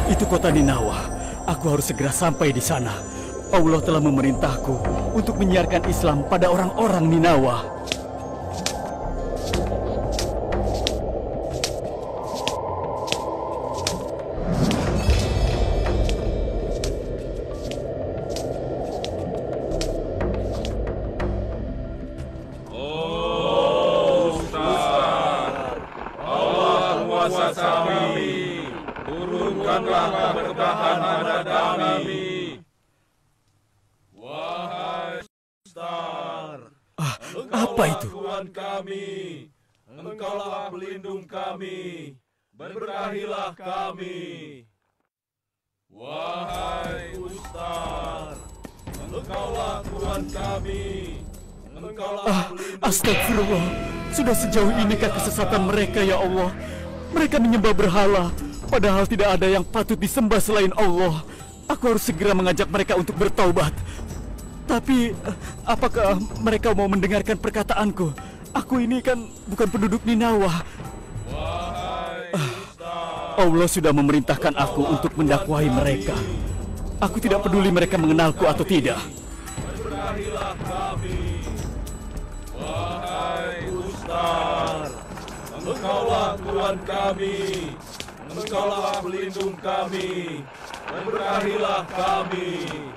Itu kota Ninawa. Aku harus segera sampai di sana. Allah telah memerintahku untuk menyiarkan Islam pada orang-orang Ninawa. Apa itu? Tuhan kami, Engkaulah pelindung kami, berkerahilah kami. Wahai Ustaz, Engkaulah Tuhan kami, Engkaulah pelindung Astagfirullah. Sudah sejauh inikah kesesatan mereka, ya Allah? Mereka menyembah berhala, padahal tidak ada yang patut disembah selain Allah. Aku harus segera mengajak mereka untuk bertaubat. Tapi, apakah mereka mau mendengarkan perkataanku? Aku ini kan bukan penduduk Ninawa. Allah sudah memerintahkan aku untuk mendakwahi mereka. Aku tidak peduli mereka mengenalku atau tidak. Berkerahilah kami. Wahai Ustaz, Engkaulah Tuhan kami, Engkaulah pelindung kami, berkerahilah kami.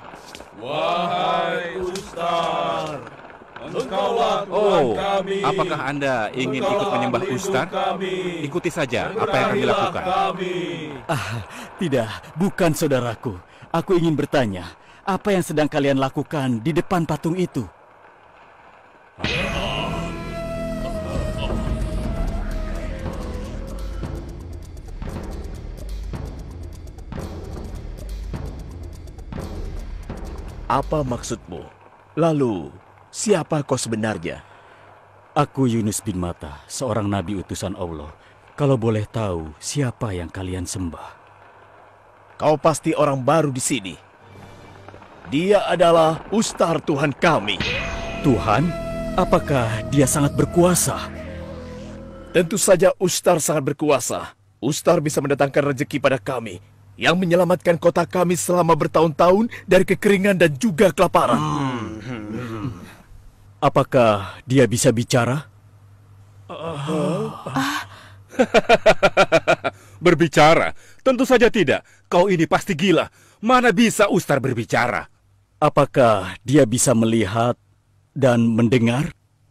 Wahai Ustaz, Engkaulah Tuhan kami. Apakah Anda ingin ikut menyembah Ustaz? Ikuti saja apa yang kami lakukan. Tidak, bukan saudaraku. Aku ingin bertanya, apa yang sedang kalian lakukan di depan patung itu? Apa maksudmu? Lalu, siapa kau sebenarnya? Aku Yunus bin Matta, seorang nabi utusan Allah. Kalau boleh tahu, siapa yang kalian sembah? Kau pasti orang baru di sini. Dia adalah Ustar Tuhan kami. Tuhan? Apakah dia sangat berkuasa? Tentu saja Ustar sangat berkuasa. Ustar bisa mendatangkan rezeki pada kami, yang menyelamatkan kota kami selama bertahun-tahun dari kekeringan dan juga kelaparan. Apakah dia bisa bicara? Berbicara? Tentu saja tidak. Kau ini pasti gila. Mana bisa Ustar berbicara? Apakah dia bisa melihat dan mendengar?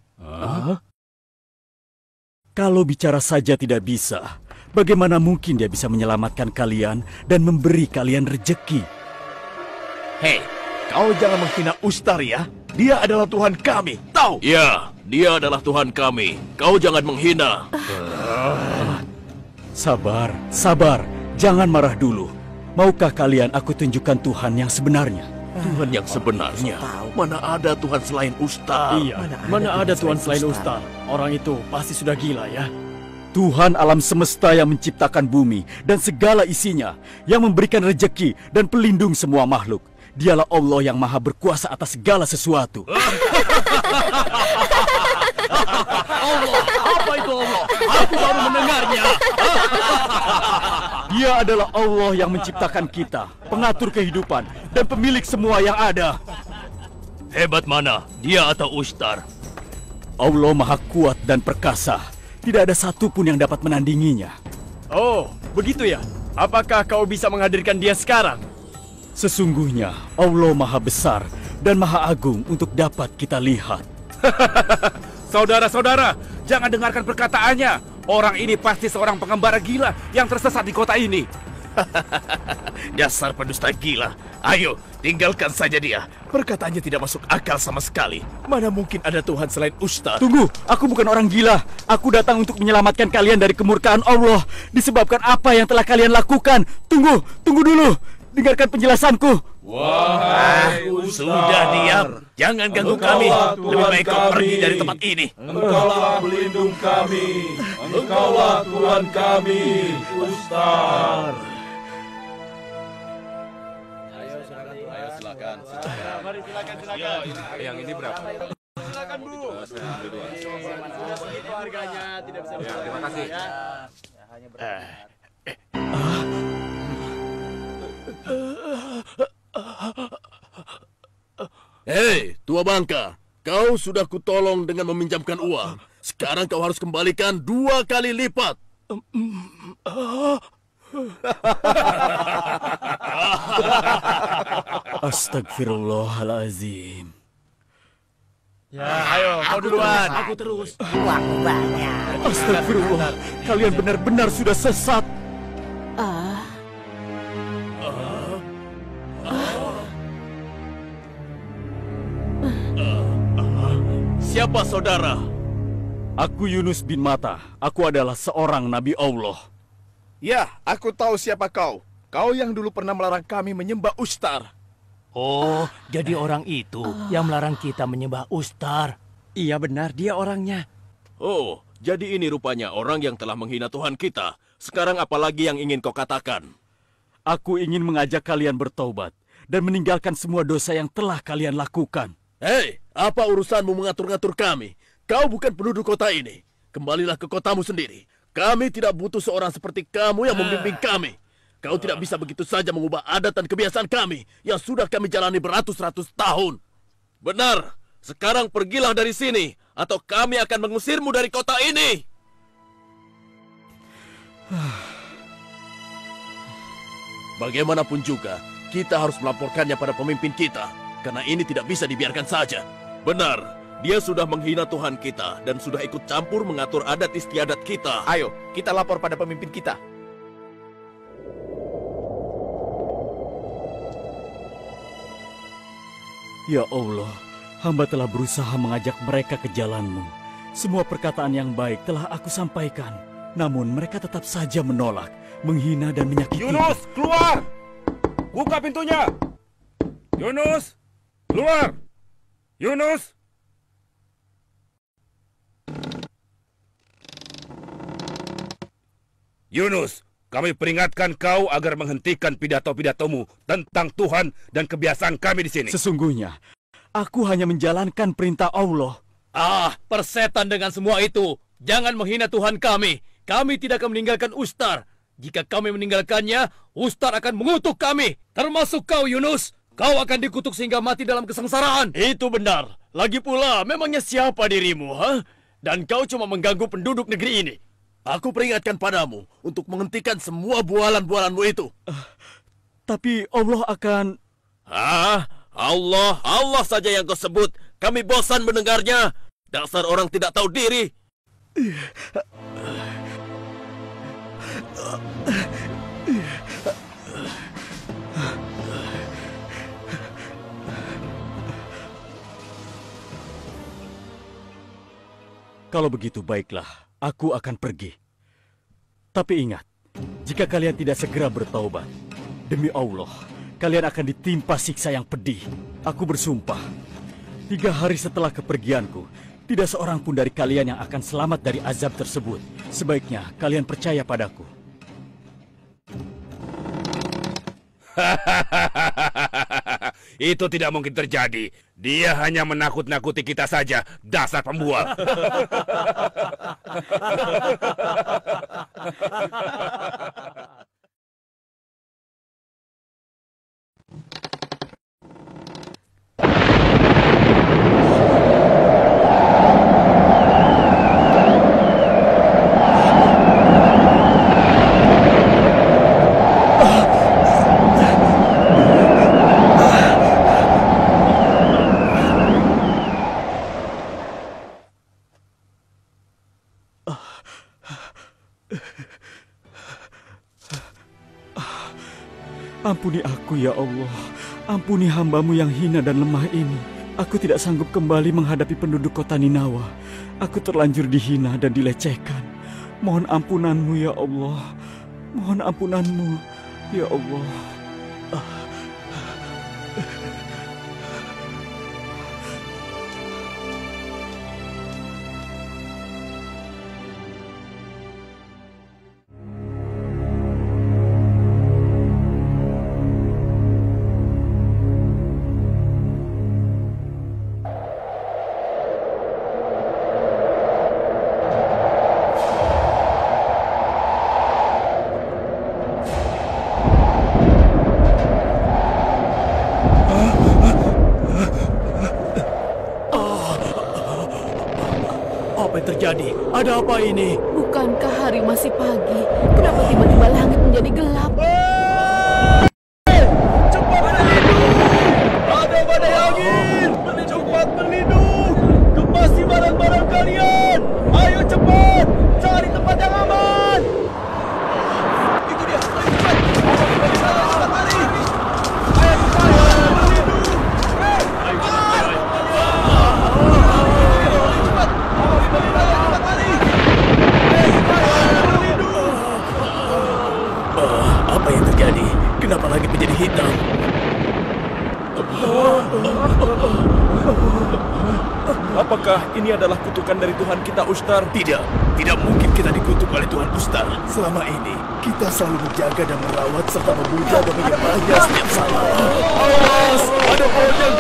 Kalau bicara saja tidak bisa, bagaimana mungkin dia bisa menyelamatkan kalian dan memberi kalian rejeki? Hei, kau jangan menghina Ustar ya. Dia adalah Tuhan kami, tahu? Ya, dia adalah Tuhan kami. Kau jangan menghina. Sabar, sabar. Jangan marah dulu. Maukah kalian aku tunjukkan Tuhan yang sebenarnya? Tuhan yang sebenarnya. Mana ada Tuhan selain Ustar? Iya, mana ada Tuhan selain Ustar? Orang itu pasti sudah gila ya. Tuhan alam semesta yang menciptakan bumi dan segala isinya, yang memberikan rejeki dan pelindung semua makhluk. Dialah Allah yang maha berkuasa atas segala sesuatu. Allah, apa itu Allah? Aku baru mendengarnya. Dia adalah Allah yang menciptakan kita, pengatur kehidupan, dan pemilik semua yang ada. Hebat mana, dia atau Ustar? Allah maha kuat dan perkasa. Tidak ada satupun yang dapat menandinginya. Oh, begitu ya? Apakah kau bisa menghadirkan dia sekarang? Sesungguhnya Allah maha besar dan maha agung untuk dapat kita lihat. Saudara-saudara, jangan dengarkan perkataannya. Orang ini pasti seorang pengembara gila yang tersesat di kota ini. Dasar pendusta gila. Ayo, tinggalkan saja dia. Perkataannya tidak masuk akal sama sekali. Mana mungkin ada Tuhan selain Ustar? Tunggu, aku bukan orang gila. Aku datang untuk menyelamatkan kalian dari kemurkaan Allah disebabkan apa yang telah kalian lakukan. Tunggu dulu. Dengarkan penjelasanku. Wahai Sudah diam. Jangan ganggu kami. Lebih baik kau pergi dari tempat ini. Engkaulah pelindung kami, Engkaulah Tuhan kami, Ustar. Silakan. Yang ini berapa? Silakan Bu. Itu harganya tidak bisa. Ya, terima kasih. Hei, tua bangka. Kau sudah kutolong dengan meminjamkan uang. Sekarang kau harus kembalikan 2 kali lipat. Astagfirullahalazim. Ya, ayo, kau duluan. Aku terus. Uang banyak. Astagfirullah, kalian benar-benar sudah sesat. Siapa saudara? Aku Yunus bin Matta. Aku adalah seorang Nabi Allah. Ya, aku tahu siapa kau. Kau yang dulu pernah melarang kami menyembah Ustar. Oh, jadi orang itu yang melarang kita menyembah Ustar. Iya benar, dia orangnya. Oh, jadi ini rupanya orang yang telah menghina Tuhan kita. Sekarang apalagi yang ingin kau katakan? Aku ingin mengajak kalian bertaubat dan meninggalkan semua dosa yang telah kalian lakukan. Hei, apa urusanmu mengatur-ngatur kami? Kau bukan penduduk kota ini. Kembalilah ke kotamu sendiri. Kami tidak butuh seorang seperti kamu yang membimbing kami. Kau tidak bisa begitu saja mengubah adat dan kebiasaan kami yang sudah kami jalani beratus-ratus tahun. Benar, sekarang pergilah dari sini atau kami akan mengusirmu dari kota ini. Bagaimanapun juga, kita harus melaporkannya pada pemimpin kita. Karena ini tidak bisa dibiarkan saja. Benar, dia sudah menghina Tuhan kita dan sudah ikut campur mengatur adat istiadat kita. Ayo, kita lapor pada pemimpin kita. Ya Allah, hamba telah berusaha mengajak mereka ke jalan-Mu. Semua perkataan yang baik telah aku sampaikan. Namun mereka tetap saja menolak, menghina dan menyakiti. Yunus, keluar! Buka pintunya! Yunus, keluar! Yunus! Yunus, kami peringatkan kau agar menghentikan pidato-pidatomu tentang Tuhan dan kebiasaan kami di sini. Sesungguhnya, aku hanya menjalankan perintah Allah. Ah, persetan dengan semua itu. Jangan menghina Tuhan kami. Kami tidak akan meninggalkan Ustar. Jika kami meninggalkannya, Ustar akan mengutuk kami. Termasuk kau, Yunus. Kau akan dikutuk sehingga mati dalam kesengsaraan. Itu benar. Lagi pula, memangnya siapa dirimu, ha? Dan kau cuma mengganggu penduduk negeri ini. Aku peringatkan padamu untuk menghentikan semua bualan-bualanmu itu. Tapi Allah akan... Allah saja yang kau sebut. Kami bosan mendengarnya. Dasar orang tidak tahu diri. Kalau begitu baiklah, aku akan pergi. Tapi ingat, jika kalian tidak segera bertaubat, demi Allah, kalian akan ditimpa siksa yang pedih. Aku bersumpah, 3 hari setelah kepergianku, tidak seorang pun dari kalian yang akan selamat dari azab tersebut. Sebaiknya kalian percaya padaku. Itu tidak mungkin terjadi. Dia hanya menakut-nakuti kita saja. Dasar pembual. Ampuni aku ya Allah. Ampuni hamba-Mu yang hina dan lemah ini. Aku tidak sanggup kembali menghadapi penduduk kota Ninawa. Aku terlanjur dihina dan dilecehkan. Mohon ampunan-Mu ya Allah. Mohon ampunan-Mu ya Allah. Apa yang terjadi? Ada apa ini? Bukankah hari masih pagi? Kenapa tiba-tiba langit menjadi gelap? Cepat berlindung! Ada badai angin! Cepat berlindung! Kemasi barang-barang kalian! Ayo cepat! Cari tempat yang aman! Itu dia! Ayo cepat! Cepat lari! Ayo cepat! Berlindung! Ayo cepat! Cepat lari! Ayo cepat! Berlindung! Apa yang terjadi? Kenapa langit menjadi hitam? Apakah ini adalah kutukan dari Tuhan kita, Ustar? Tidak mungkin kita dikutuk oleh Tuhan Ustar. Selama ini, kita selalu menjaga dan merawat serta memuja dan menyembahnya setiap saat. Awas! Ada pohon yang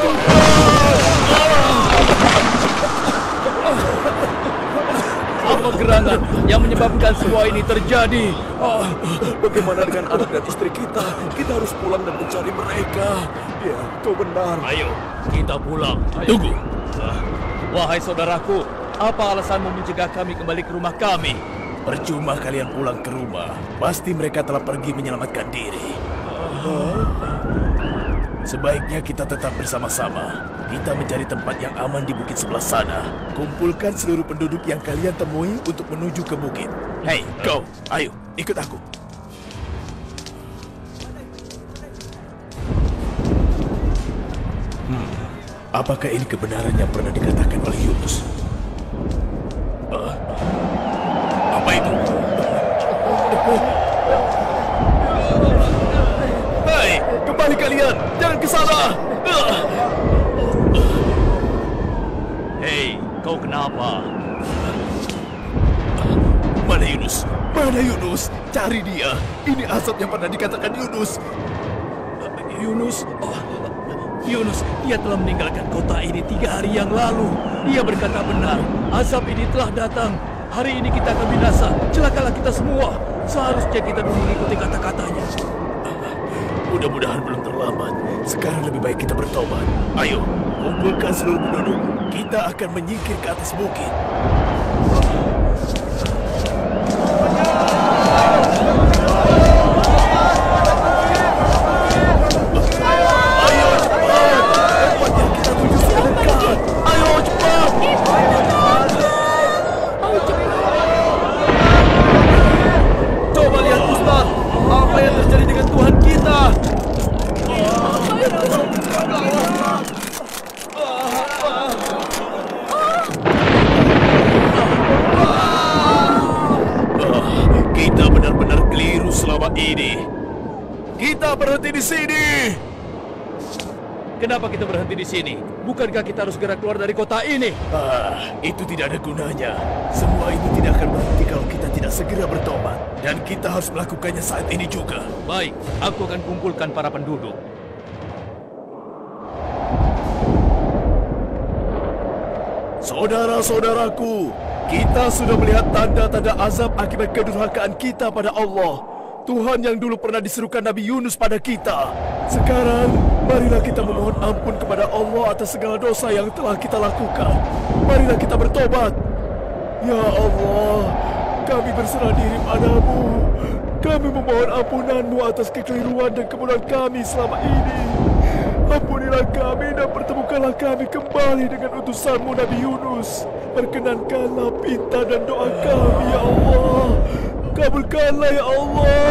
Apa gerangan yang menyebabkan semua ini terjadi? Bagaimana dengan anak dan istri kita? Kita harus pulang dan mencari mereka. Ya, kau benar. Ayo, kita pulang. Tunggu. Wahai saudaraku, apa alasanmu mencegah kami kembali ke rumah kami? Percuma kalian pulang ke rumah. Pasti mereka telah pergi menyelamatkan diri. Sebaiknya kita tetap bersama-sama. Kita mencari tempat yang aman di bukit sebelah sana. Kumpulkan seluruh penduduk yang kalian temui untuk menuju ke bukit. Hei, kau, ayo, ikut aku. Apakah ini kebenaran yang pernah dikatakan oleh Yunus? Apa itu? Hei, kembali kalian! Jangan ke sana! Hei, kau kenapa? Mana Yunus? Mana Yunus? Cari dia. Ini asap yang pernah dikatakan Yunus. Yunus, dia telah meninggalkan kota ini 3 hari yang lalu. Dia berkata benar, azab ini telah datang. Hari ini kita akan binasa. Celakalah kita semua. Seharusnya kita dulu mengikuti kata-katanya. Mudah-mudahan belum terlambat. Sekarang lebih baik kita bertobat. Ayo, kumpulkan seluruh penduduk. Kita akan menyingkir ke atas bukit. Coba lihat Ustaz, apa yang terjadi dengan Tuhan kita? Kita benar-benar keliru selama ini. Kita berhenti di sini. Kenapa kita berhenti di sini? Bukankah kita harus segera keluar dari kota ini? Itu tidak ada gunanya. Semua ini tidak akan berhenti kalau kita tidak segera bertobat. Dan kita harus melakukannya saat ini juga. Baik, aku akan kumpulkan para penduduk. Saudara-saudaraku, kita sudah melihat tanda-tanda azab akibat kedurhakaan kita pada Allah. Tuhan yang dulu pernah diserukan Nabi Yunus pada kita. Sekarang, marilah kita memohon ampun kepada Allah atas segala dosa yang telah kita lakukan. Marilah kita bertobat. Ya Allah, kami berserah diri padamu. Kami memohon ampunan-Mu atas kekeliruan dan kebodohan kami selama ini. Ampunilah kami dan pertemukanlah kami kembali dengan utusan-Mu Nabi Yunus. Perkenankanlah pinta dan doa kami, ya Allah. Kabulkanlah, ya Allah.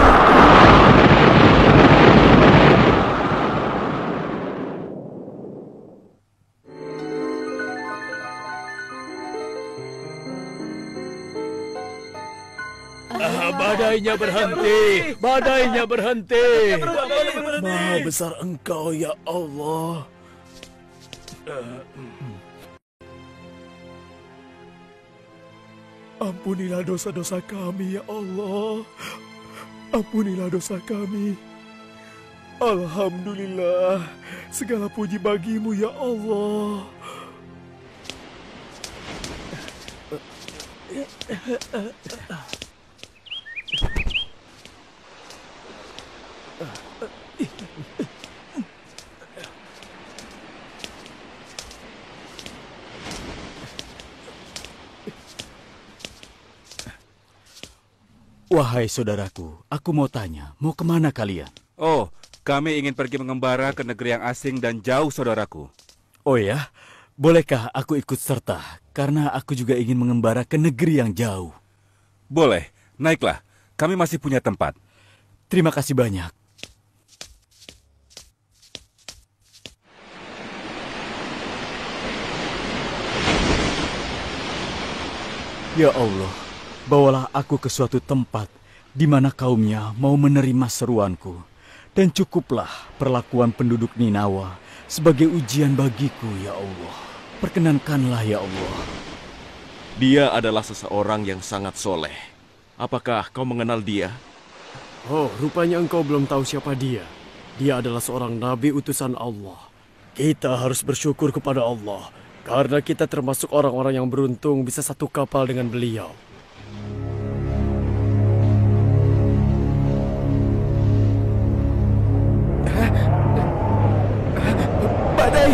Badainya berhenti. Badainya berhenti. Maha besar Engkau, ya Allah. Ampunilah dosa-dosa kami, ya Allah. Ampunilah dosa kami. Alhamdulillah. Segala puji bagimu, ya Allah. Wahai saudaraku, aku mau tanya, mau kemana kalian? Oh, kami ingin pergi mengembara ke negeri yang asing dan jauh, saudaraku. Oh ya, bolehkah aku ikut serta? Karena aku juga ingin mengembara ke negeri yang jauh. Boleh, naiklah. Kami masih punya tempat. Terima kasih banyak. Ya Allah, bawalah aku ke suatu tempat di mana kaumnya mau menerima seruanku. Dan cukuplah perlakuan penduduk Ninawa sebagai ujian bagiku, ya Allah. Perkenankanlah, ya Allah. Dia adalah seseorang yang sangat soleh. Apakah kau mengenal dia? Oh, rupanya engkau belum tahu siapa dia. Dia adalah seorang nabi utusan Allah. Kita harus bersyukur kepada Allah, karena kita termasuk orang-orang yang beruntung bisa satu kapal dengan beliau. Badai!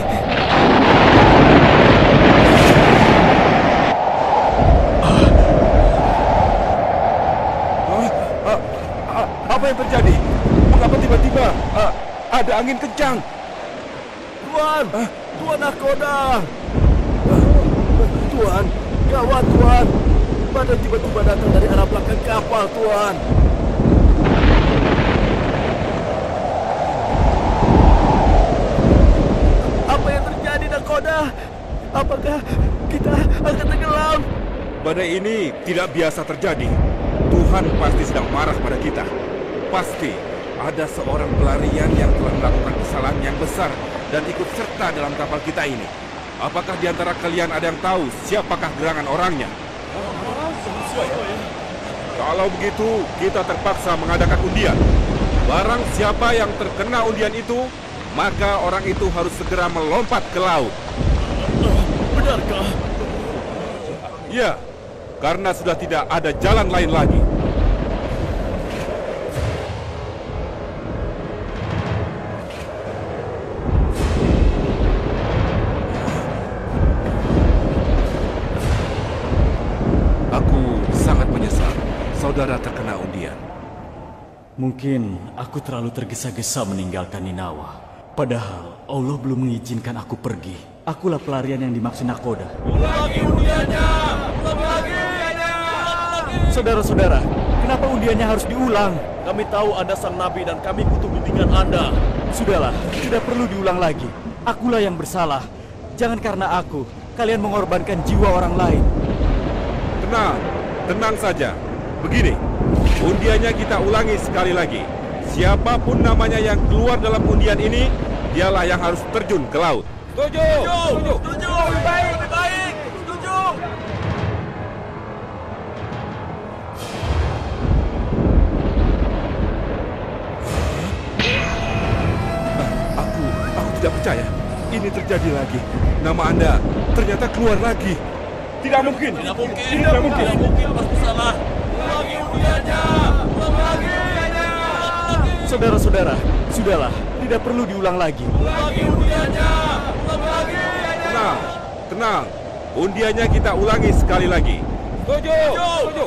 Apa yang terjadi? Mengapa tiba-tiba ada angin kencang? Tuan! Tuan Nakoda! Tuan! Gawat, Tuan! Badai tiba-tiba datang dari arah belakang kapal, Tuan! Apa yang terjadi, Nakoda? Apakah kita akan tenggelam? Badai ini tidak biasa terjadi. Tuhan pasti sedang marah pada kita. Pasti ada seorang pelarian yang telah melakukan kesalahan yang besar dan ikut serta dalam kapal kita ini. Apakah di antara kalian ada yang tahu siapakah gerangan orangnya? Kalau begitu, kita terpaksa mengadakan undian. Barang siapa yang terkena undian itu, maka orang itu harus segera melompat ke laut. Benarkah? Ya, karena sudah tidak ada jalan lain lagi. Saudara terkena undian. Mungkin aku terlalu tergesa-gesa meninggalkan Ninawa. Padahal Allah belum mengizinkan aku pergi. Akulah pelarian yang dimaksud Nakoda. Ulangi undiannya! Ulangi undiannya! Saudara-saudara, kenapa undiannya harus diulang? Kami tahu Anda sang nabi dan kami butuh bimbingan Anda. Sudahlah, tidak perlu diulang lagi. Akulah yang bersalah. Jangan karena aku, kalian mengorbankan jiwa orang lain. Tenang, tenang saja. Begini, undiannya kita ulangi sekali lagi. Siapapun namanya yang keluar dalam undian ini, dialah yang harus terjun ke laut. Setuju! Setuju! Setuju! Lebih baik! Lebih baik! Setuju! Aku tidak percaya. Ini terjadi lagi. Nama Anda ternyata keluar lagi. Tidak mungkin! Tidak mungkin! Tidak mungkin! Tidak mungkin! Pasti salah! Ulangi undiannya! Ulangi undiannya! Saudara-saudara, sudahlah, tidak perlu diulang lagi. Ulangi undiannya! Ulangi undiannya! Tenang, tenang. Undiannya kita ulangi sekali lagi. Setuju! Setuju!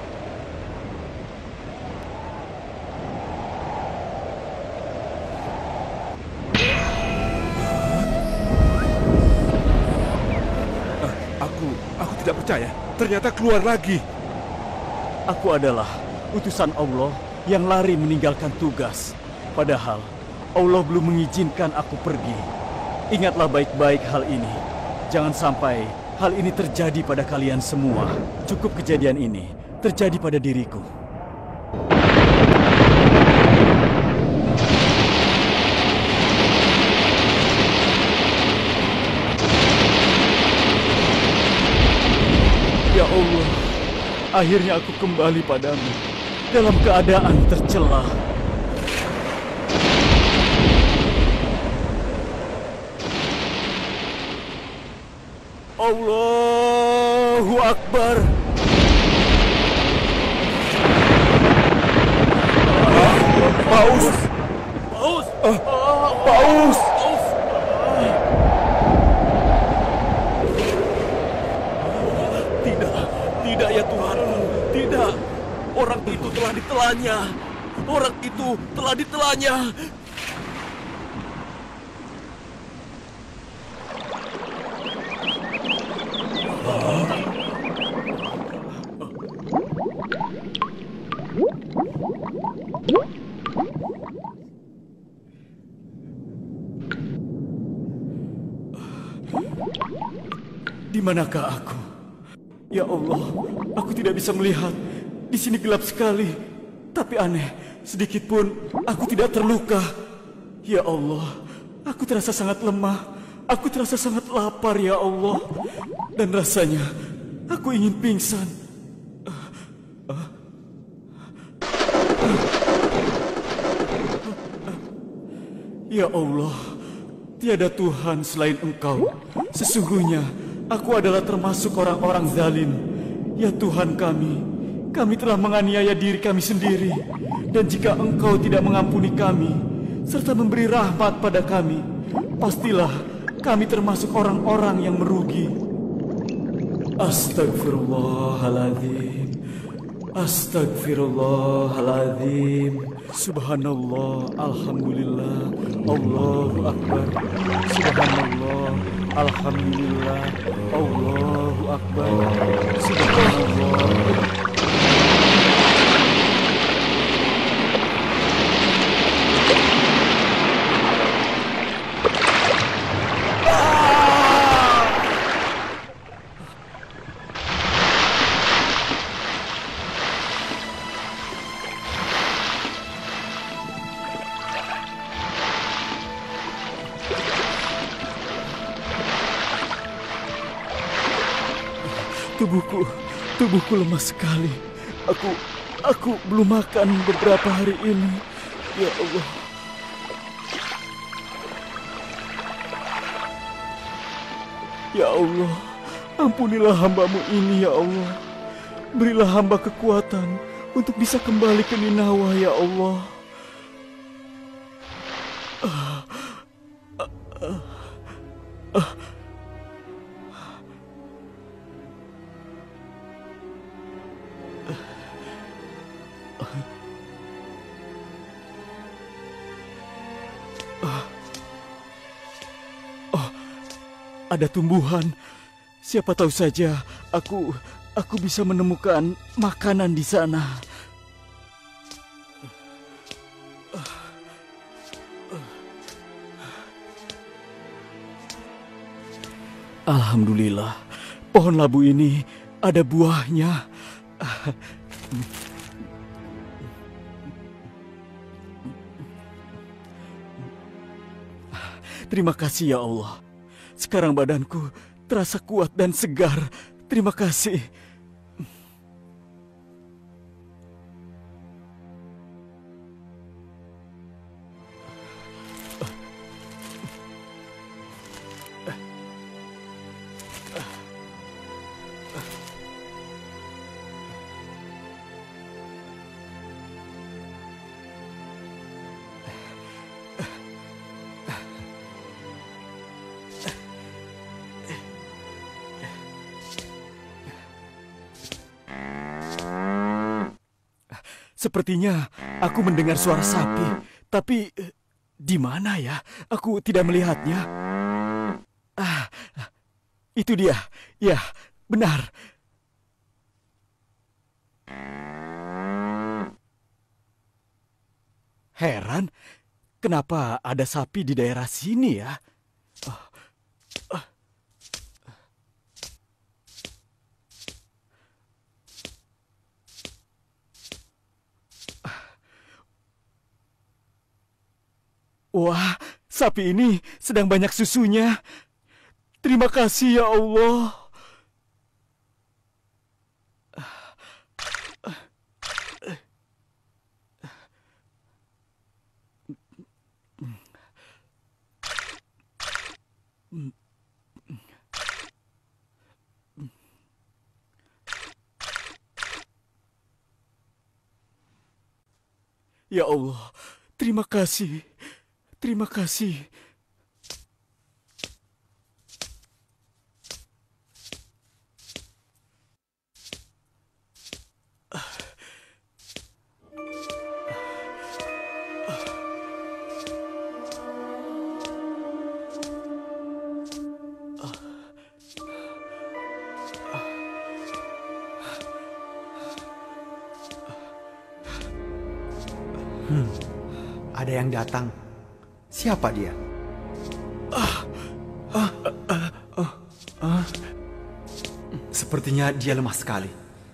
Aku tidak percaya. Ternyata keluar lagi. Aku adalah utusan Allah yang lari meninggalkan tugas. Padahal Allah belum mengizinkan aku pergi. Ingatlah baik-baik hal ini. Jangan sampai hal ini terjadi pada kalian semua. Cukup kejadian ini terjadi pada diriku. Ya Allah, akhirnya aku kembali padamu dalam keadaan tercela. Allahu Akbar. Paus. Paus! Paus. Tidak ya Tuhanku, tidak. Orang itu telah ditelannya. Orang itu telah ditelannya. Di manakah aku? Ya Allah, aku tidak bisa melihat. Di sini gelap sekali. Tapi aneh, sedikit pun aku tidak terluka. Ya Allah, aku terasa sangat lemah. Aku terasa sangat lapar, ya Allah. Dan rasanya aku ingin pingsan. Ya Allah, tiada Tuhan selain Engkau. Sesungguhnya aku adalah termasuk orang-orang zalim. Ya Tuhan kami telah menganiaya diri kami sendiri. Dan jika Engkau tidak mengampuni kami, serta memberi rahmat pada kami, pastilah kami termasuk orang-orang yang merugi. Astagfirullahaladzim. Astagfirullahaladzim. Subhanallah, alhamdulillah, Allahu Akbar. Subhanallah, alhamdulillah, Allahu Akbar. Subhanallah. Tubuhku lemah sekali. Aku belum makan beberapa hari ini. Ya Allah. Ya Allah, ampunilah hamba-Mu ini, ya Allah. Berilah hamba kekuatan untuk bisa kembali ke Ninawa, ya Allah. Ada tumbuhan. Siapa tahu saja aku bisa menemukan makanan di sana. Alhamdulillah, pohon labu ini ada buahnya. Terima kasih ya Allah. Sekarang badanku terasa kuat dan segar. Terima kasih. Sepertinya aku mendengar suara sapi, tapi di mana ya? Aku tidak melihatnya. Itu dia. Ya, benar. Heran, kenapa ada sapi di daerah sini ya? Wah, sapi ini sedang banyak susunya. Terima kasih ya Allah. Ya Allah, terima kasih. Terima kasih. Ada yang datang. Siapa dia? Sepertinya dia lemah sekali.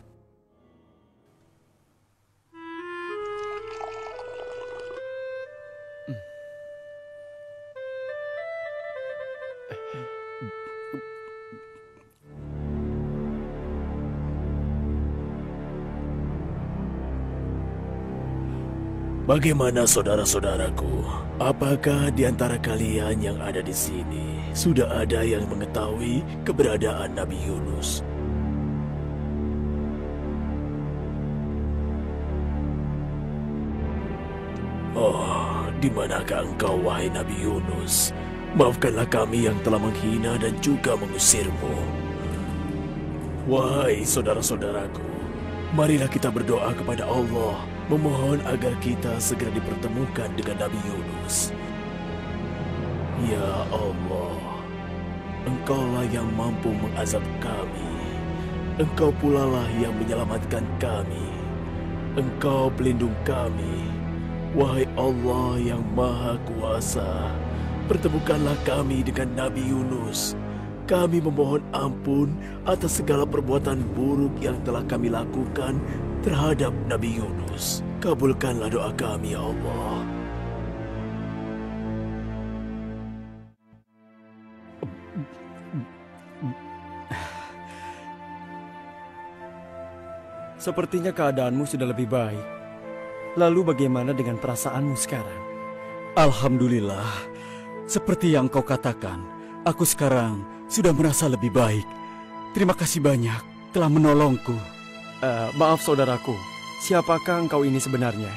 Bagaimana saudara-saudaraku? Apakah di antara kalian yang ada di sini sudah ada yang mengetahui keberadaan Nabi Yunus? Oh, di manakah engkau, wahai Nabi Yunus? Maafkanlah kami yang telah menghina dan juga mengusirmu. Wahai saudara-saudaraku, marilah kita berdoa kepada Allah, memohon agar kita segera dipertemukan dengan Nabi Yunus. Ya Allah, Engkaulah yang mampu mengazab kami. Engkau pula lah yang menyelamatkan kami. Engkau pelindung kami. Wahai Allah yang Maha Kuasa, pertemukanlah kami dengan Nabi Yunus. Kami memohon ampun atas segala perbuatan buruk yang telah kami lakukan terhadap Nabi Yunus. Kabulkanlah doa kami, ya Allah. Sepertinya keadaanmu sudah lebih baik. Lalu bagaimana dengan perasaanmu sekarang? Alhamdulillah, seperti yang kau katakan, aku sekarang sudah merasa lebih baik. Terima kasih banyak telah menolongku. Maaf saudaraku, siapakah engkau ini sebenarnya?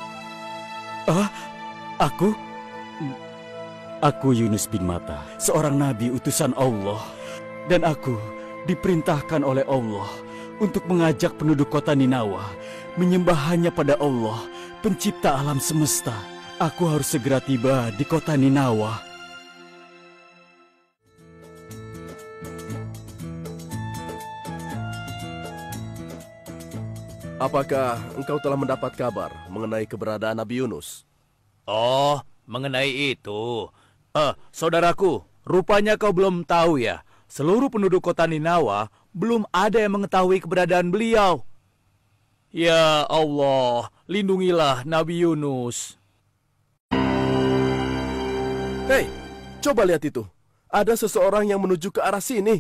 Aku? Aku Yunus bin Matta, seorang nabi utusan Allah. Dan aku diperintahkan oleh Allah untuk mengajak penduduk kota Ninawa menyembah hanya pada Allah, pencipta alam semesta. Aku harus segera tiba di kota Ninawa. Apakah engkau telah mendapat kabar mengenai keberadaan Nabi Yunus? Oh, mengenai itu. Saudaraku, rupanya kau belum tahu ya. Seluruh penduduk kota Ninawa belum ada yang mengetahui keberadaan beliau. Ya Allah, lindungilah Nabi Yunus. Hei, coba lihat itu. Ada seseorang yang menuju ke arah sini.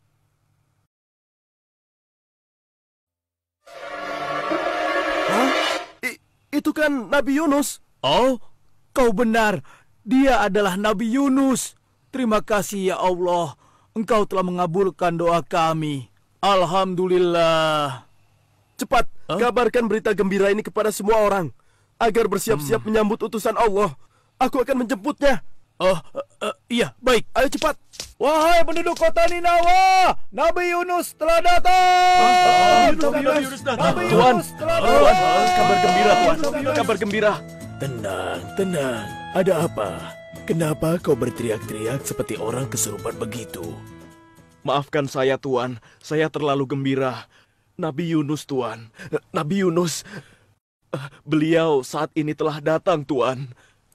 Hah? Itu kan Nabi Yunus. Oh, kau benar. Dia adalah Nabi Yunus. Terima kasih ya Allah. Engkau telah mengabulkan doa kami. Alhamdulillah. Cepat, kabarkan berita gembira ini kepada semua orang, agar bersiap-siap menyambut utusan Allah. Aku akan menjemputnya. Iya, baik. Ayo cepat. Wahai penduduk kota Ninawa, Nabi Yunus telah datang. Nabi Yunus telah datang. Kabar gembira, Tuan. Kabar gembira. Tenang, tenang. Ada apa? Kenapa kau berteriak-teriak seperti orang kesurupan begitu? Maafkan saya, Tuan. Saya terlalu gembira. Nabi Yunus, Tuan. Nabi Yunus. Beliau saat ini telah datang, Tuan.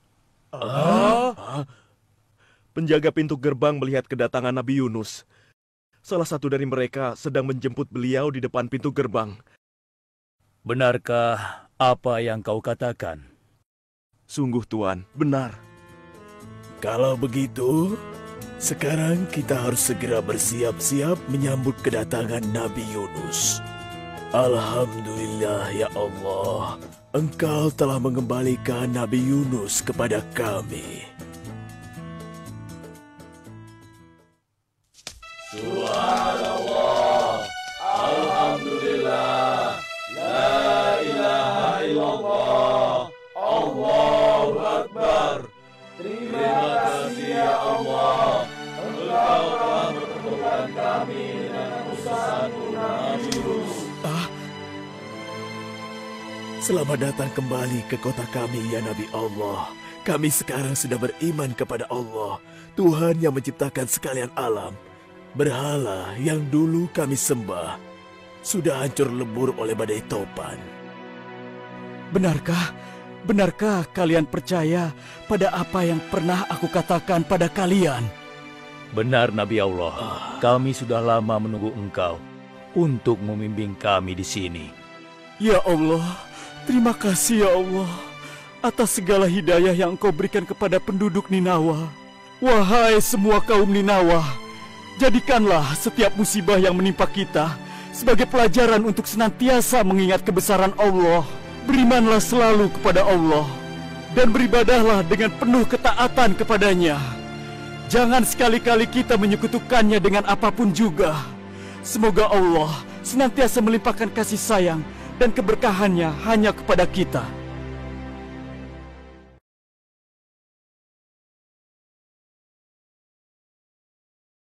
Penjaga pintu gerbang melihat kedatangan Nabi Yunus. Salah satu dari mereka sedang menjemput beliau di depan pintu gerbang. Benarkah apa yang kau katakan? Sungguh, Tuan, benar. Kalau begitu, sekarang kita harus segera bersiap-siap menyambut kedatangan Nabi Yunus. Alhamdulillah ya Allah, Engkau telah mengembalikan Nabi Yunus kepada kami. Subhanallah, Alhamdulillah, La ilaha illallah, Allahu Akbar. Terima kasih ya Allah, Engkau telah mempertemukan kami dengan utusanmu Nabi Yunus. Selamat datang kembali ke kota kami ya Nabi Allah. Kami sekarang sudah beriman kepada Allah, Tuhan yang menciptakan sekalian alam. Berhala yang dulu kami sembah sudah hancur lebur oleh badai topan. Benarkah? benarkah kalian percaya pada apa yang pernah aku katakan pada kalian? Benar Nabi Allah, kami sudah lama menunggu engkau untuk membimbing kami di sini. Ya Allah, terima kasih ya Allah atas segala hidayah yang Engkau berikan kepada penduduk Ninawa. Wahai semua kaum Ninawa, jadikanlah setiap musibah yang menimpa kita sebagai pelajaran untuk senantiasa mengingat kebesaran Allah. Berimanlah selalu kepada Allah dan beribadahlah dengan penuh ketaatan kepadanya. Jangan sekali-kali kita menyekutukannya dengan apapun juga. Semoga Allah senantiasa melimpahkan kasih sayang dan keberkahannya hanya kepada kita.